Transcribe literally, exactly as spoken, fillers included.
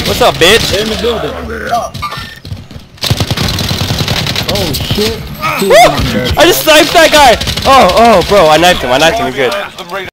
What's up, bitch? They're in the building. Oh shit. Woo! I just sniped that guy! Oh, oh, bro, I knifed him, I knifed him, you're good.